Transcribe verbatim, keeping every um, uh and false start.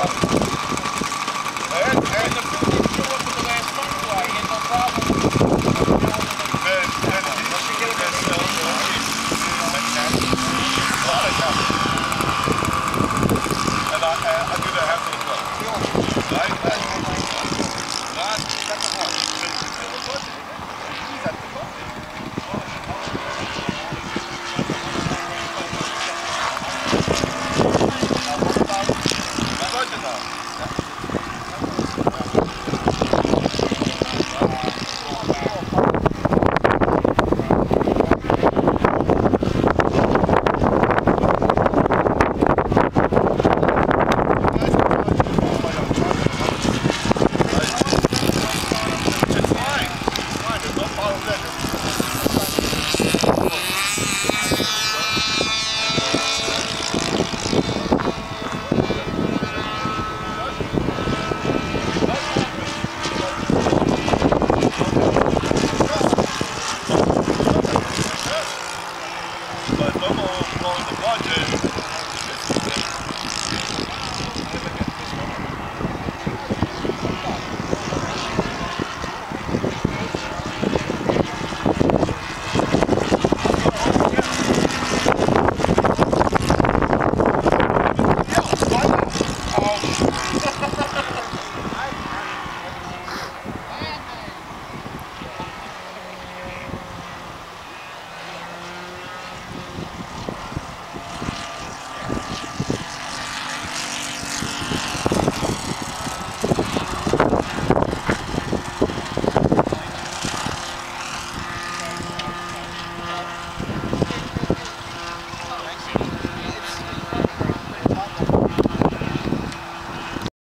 And, and the food didn't show up in the last month, why? He had no problem. Man, and he should get it himself. A lot of time. And I, I do that half of the club. Right? Not second one. He's at the club. But no more blowing the budget.